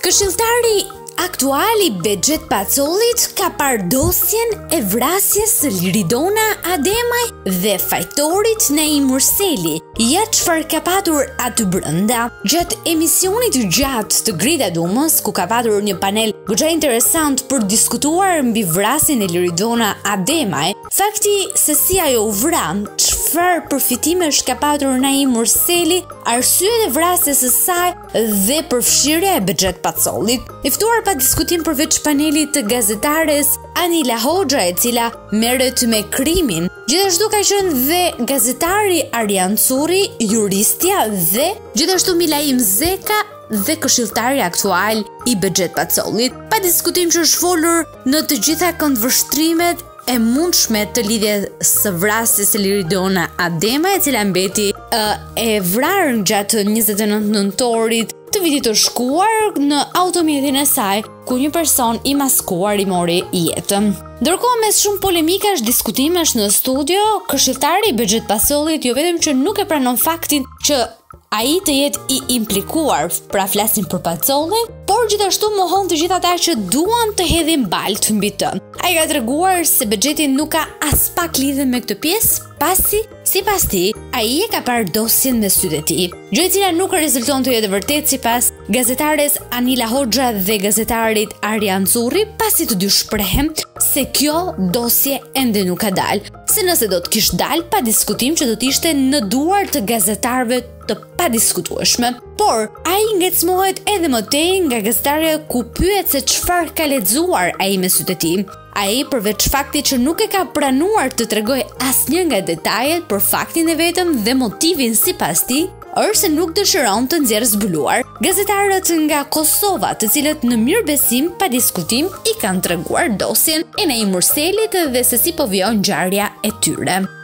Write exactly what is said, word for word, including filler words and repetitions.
Keshilltari aktuali Behxhet Pacollit ka parë dosjen e vrasjes së Liridona Ademaj dhe fajtorit Naim Murselit. Ja çfarë ka patur aty brenda. Gjatë emisionit të gjatë të Grida Dumës, ku ka patur një panel goxha interesant për diskutuar mbi vrasjen e Liridona Ademaj, fakti se si ajo u vran, çfarë përfitimesh ka patur Naim Murselit, arsyet e vrasjes së saj dhe përfshirja e Behxhet Pacollit. I ftuar pa diskutim përveç panelit të gazetares Anila Hoxha, e cila merret me krimin. Gjithashtu ka qenë dhe gazetari Arjan Curri, juristja dhe gjithashtu Milaim Zeka dhe këshilltari aktual i Behxhet Pacollit. Pa diskutim që është folur në të gjitha këndvështrimet e mundshme të lidhjes së vrasjes së Liridona Ademaj, e cila mbeti uh, e vrarë gjatë njëzet e nëntë nëntorit të vitit të shkuar në automjetin e saj, ku një person i maskuar i mori jetën. Ndërkohë, mes shumë polemikash, diskutimesh në studio, këshilltari i Behxhet Pacollit jo vetëm që nuk e pranon faktin që ai të jetë i implikuar, pra flasin për Pacollin, por gjithashtu mohon të gjithë ata që duan të hedhin balt mbi të. Ai ka treguar se Behxheti nuk ka as pak lidhje me këtë pjesë, pasi sipas tij, ai e ka parë dosjen me sytë e tij, gjë e cila nuk rezulton të jetë vërtet sipas gazetares Anila Hoxha dhe gazetarit Arjan Curri, pasi të dy shprehen se kjo dosje ende nuk ka dalë. Se nëse do të kishte dalë, pa diskutim që do të ishte në duar të gazetarëve të padiskutueshme. Por ai ngecmohet edhe më tej nga gazetarja ku pyet se çfarë ka lexuar ai me sytë e tij. Ai, përveç faktit që nuk e ka pranuar të tregojë asnjë nga detajet për faktin e vetëm dhe motivin sipas tij, është se nuk dëshiron të nxjerrë zbuluar. Gazetarët nga Kosova, të cilët në mirë besim pa diskutim i kanë treguar dosjen e Naim Murselit dhe se si po vjon ngjarja e tyre.